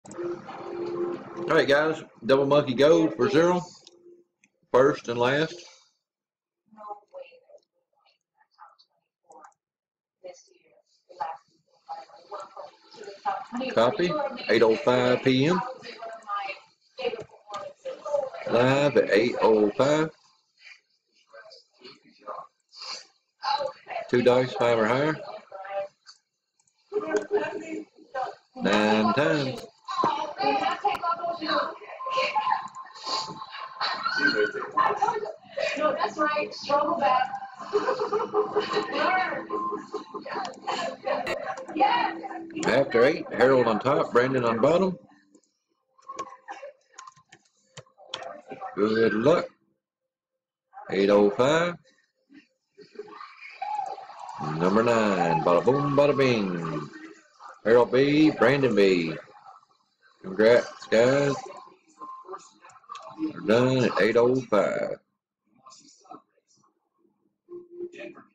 Alright guys, double monkey gold for 0. First and last. Copy, 8:05 p.m. Live at 8:05. 2 dice, 5 or higher. 9 times. No, that's right. Struggle back. After 8, Harold on top, Brandon on bottom. Good luck. 8:05. Number 9. Bada boom, bada bing. Harold B, Brandon B. Congrats, guys. We're done at 8:05.